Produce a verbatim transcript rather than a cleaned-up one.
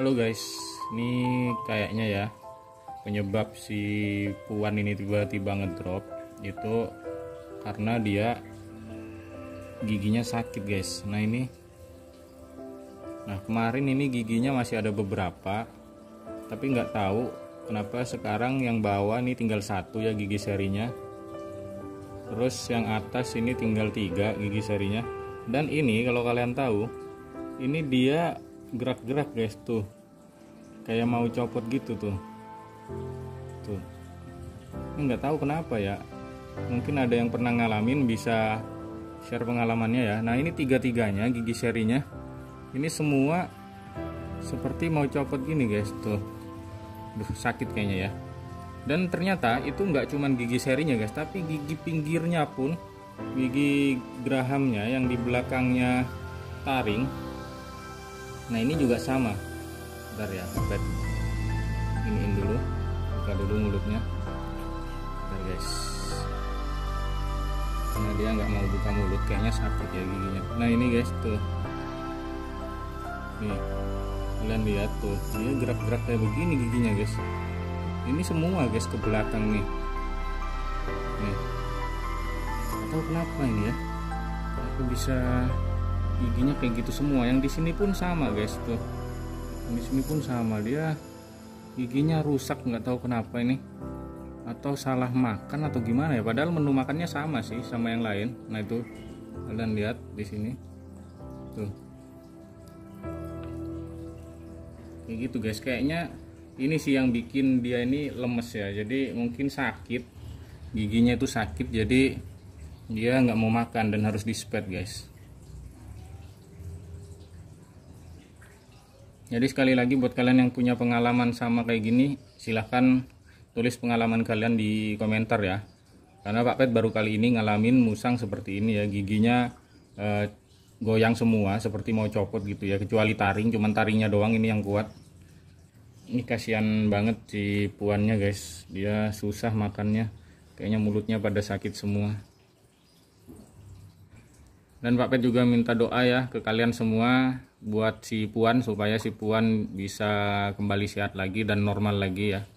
Halo guys, ini kayaknya ya penyebab si Puan ini tiba-tiba ngedrop itu karena dia giginya sakit guys. Nah ini, nah kemarin ini giginya masih ada beberapa, tapi nggak tahu kenapa sekarang yang bawah ini tinggal satu ya gigi serinya. Terus yang atas ini tinggal tiga gigi serinya. Dan ini kalau kalian tahu, ini dia gerak-gerak guys tuh, kayak mau copot gitu tuh tuh ini nggak tahu kenapa ya, mungkin ada yang pernah ngalamin bisa share pengalamannya ya. Nah ini tiga-tiganya gigi serinya ini semua seperti mau copot gini guys tuh. Duh, sakit kayaknya ya. Dan ternyata itu nggak cuman gigi serinya guys, tapi gigi pinggirnya pun, gigi gerahamnya yang di belakangnya taring. Nah ini juga sama. Bentar ya, pet iniin dulu, buka dulu mulutnya. Bentar guys, karena dia nggak mau buka mulut, kayaknya sakit ya giginya. Nah ini guys tuh, nih kalian lihat tuh, dia gerak-gerak kayak begini giginya guys. Ini semua guys ke belakang nih. Nih, nggak tahu kenapa ini ya, aku bisa giginya kayak gitu semua. Yang di sini pun sama guys tuh, yang di sini pun sama, dia giginya rusak nggak tahu kenapa ini, atau salah makan atau gimana ya, padahal menu makannya sama sih sama yang lain. Nah itu kalian lihat di sini tuh kayak gitu guys. Kayaknya ini sih yang bikin dia ini lemes ya, jadi mungkin sakit, giginya itu sakit, jadi dia nggak mau makan dan harus dispet guys. Jadi sekali lagi buat kalian yang punya pengalaman sama kayak gini, silahkan tulis pengalaman kalian di komentar ya. Karena Pak Pet baru kali ini ngalamin musang seperti ini ya, giginya eh, goyang semua seperti mau copot gitu ya, kecuali taring, cuman taringnya doang ini yang kuat. Ini kasihan banget si Puannya guys, dia susah makannya, kayaknya mulutnya pada sakit semua. Dan Pak Pet juga minta doa ya ke kalian semua buat si Puan, supaya si Puan bisa kembali sehat lagi dan normal lagi ya.